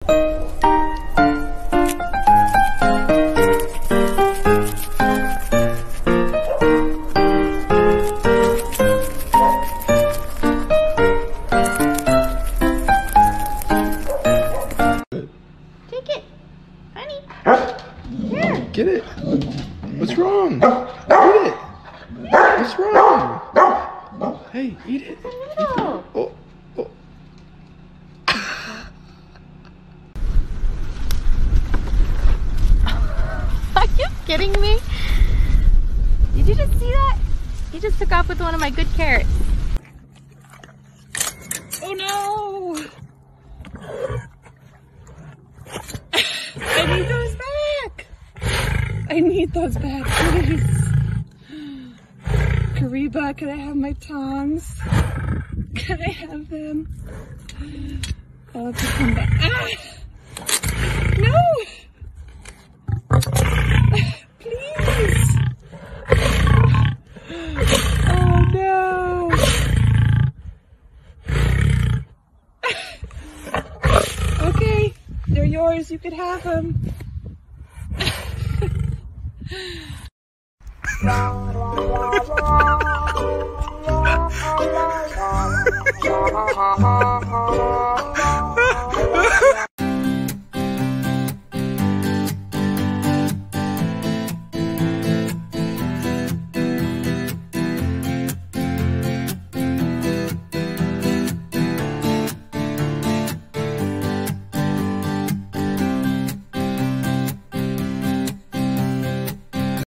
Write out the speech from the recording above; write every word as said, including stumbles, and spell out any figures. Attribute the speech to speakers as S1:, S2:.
S1: Get it. What's wrong? Eat it. What's wrong? Hey, eat it. Oh, oh.
S2: Are you kidding me? Did you just see that? He just took off with one of my good carrots. Oh no! I need those back! I need those back, please. Kariba, can I have my tongs? Can I have them? I'll have to come back. Ah! No! Please! Oh no! Okay, they're yours. You could have them.